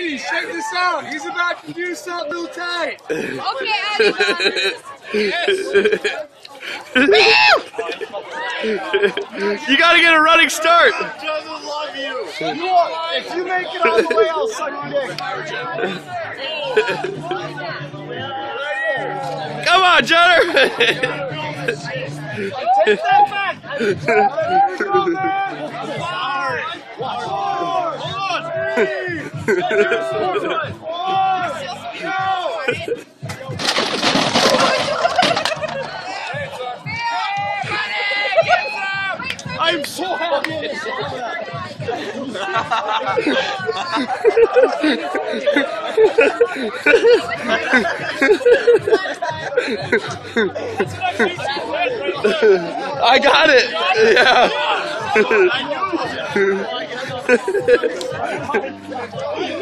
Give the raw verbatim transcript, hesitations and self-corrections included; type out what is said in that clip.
ladies, check this out. He's about to do something real tight. Okay, Addy. You gotta get a running start. Doesn't love you. You are, if you make it all the way, I'll suck your dick. Come on, Jenner. Take that back. There we go, man. Hold on. I'm so happy. I got it. Yeah.